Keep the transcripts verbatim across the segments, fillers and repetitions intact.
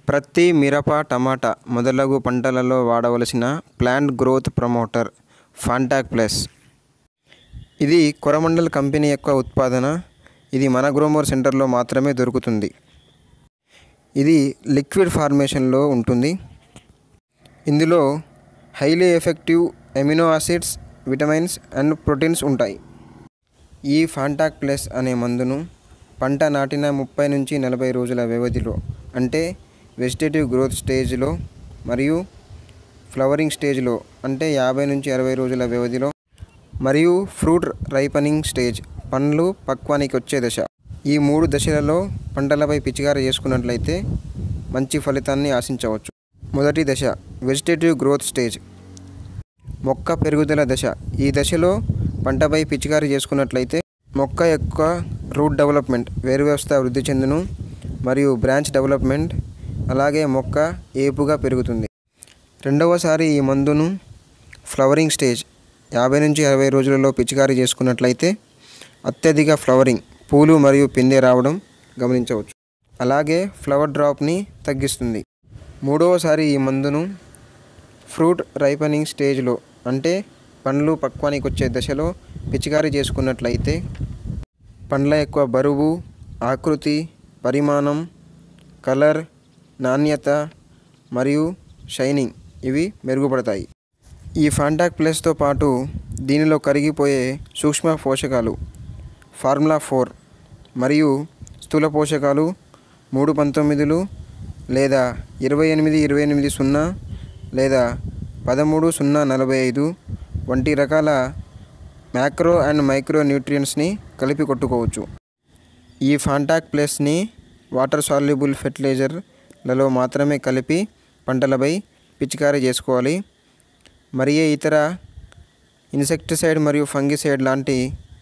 ప్రత్తి, మిరప, టమాటా మొదలగు పంటలలో వాడవలసిన plant growth promoter Fantac plus. ఇది కొరమండల్ కంపెనీ యొక్క ఉత్పాదన. ఇది మన గ్రోమోర్ సెంటర్లో మాత్రమే దొరుకుతుంది. ఇది లిక్విడ్ ఫార్మేషన్లో ఉంటుంది. ఇందులో highly effective amino acids, vitamins and proteins ఉంటాయి. ఈ ఫాంటాక్ ప్లస్ అనే మందును పంట నాటిన ముప్పై నుంచి నలభై రోజుల వ్యవధిలో, అంటే వెజిటేటివ్ గ్రోత్ స్టేజ్లో మరియు ఫ్లవరింగ్ స్టేజ్లో, అంటే యాభై నుంచి అరవై రోజుల వ్యవధిలో, మరియు ఫ్రూట్ రైపనింగ్ స్టేజ్, పండ్లు పక్వానికి వచ్చే దశ, ఈ మూడు దశలలో పంటలపై పిచికారీ చేసుకున్నట్లయితే మంచి ఫలితాన్ని ఆశించవచ్చు. మొదటి దశ వెజిటేటివ్ గ్రోత్ స్టేజ్, మొక్క పెరుగుదల దశ. ఈ దశలో పంటపై పిచికారీ చేసుకున్నట్లయితే మొక్క యొక్క రూట్ డెవలప్మెంట్, వేరు వ్యవస్థ వృద్ధి చెందును మరియు బ్రాంచ్ డెవలప్మెంట్, అలాగే మొక్క ఏపుగా పెరుగుతుంది. రెండవసారి ఈ మందును ఫ్లవరింగ్ స్టేజ్, యాభై నుంచి అరవై రోజులలో పిచికారీ చేసుకున్నట్లయితే అత్యధిక ఫ్లవరింగ్, పూలు మరియు పిందె రావడం గమనించవచ్చు. అలాగే ఫ్లవర్ డ్రాప్ని తగ్గిస్తుంది. మూడవసారి ఈ మందును ఫ్రూట్ రైపనింగ్ స్టేజ్లో, అంటే పండ్లు పక్వానికి వచ్చే దశలో పిచికారీ చేసుకున్నట్లయితే పండ్ల యొక్క బరువు, ఆకృతి, పరిమాణం, కలర్, నాణ్యత మరియు షైనింగ్ ఇవి మెరుగుపడతాయి. ఈ ఫాంటాక్ ప్లస్తో పాటు దీనిలో కరిగిపోయే సూక్ష్మ పోషకాలు ఫార్ములా ఫోర్ మరియు స్థూల పోషకాలు మూడు పంతొమ్మిదిలు లేదా ఇరవై ఎనిమిది ఇరవై ఎనిమిది సున్నా లేదా పదమూడు సున్నా నలభై ఐదు వంటి రకాల మ్యాక్రో అండ్ మైక్రో న్యూట్రియంట్స్ని కలిపి కొట్టుకోవచ్చు. ఈ ఫాంటాక్ ప్లస్ని వాటర్ సాల్యుబుల్ ఫెర్టిలైజర్లలో మాత్రమే కలిపి పంటలపై పిచికారీ చేసుకోవాలి. మరియు ఇతర ఇన్సెక్టిసైడ్ మరియు ఫంగిసైడ్ లాంటి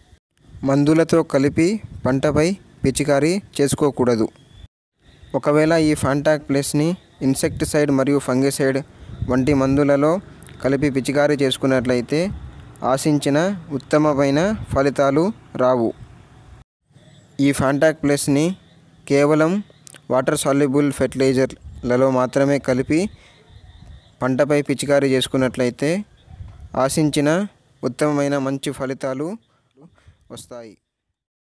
మందులతో కలిపి పంటపై పిచికారీ చేసుకోకూడదు. ఒకవేళ ఈ ఫాంటాక్ ప్లస్ని ఇన్సెక్టిసైడ్ మరియు ఫంగిసైడ్ వంటి మందులలో కలిపి పిచికారీ చేసుకున్నట్లయితే ఆశించిన ఉత్తమమైన ఫలితాలు రావు. ఈ ఫాంటాక్ ప్లస్ని కేవలం వాటర్ సాల్యుబుల్ ఫెర్టిలైజర్లలో మాత్రమే కలిపి పంటపై పిచికారీ చేసుకున్నట్లయితే ఆశించిన ఉత్తమమైన మంచి ఫలితాలు వస్తాయి.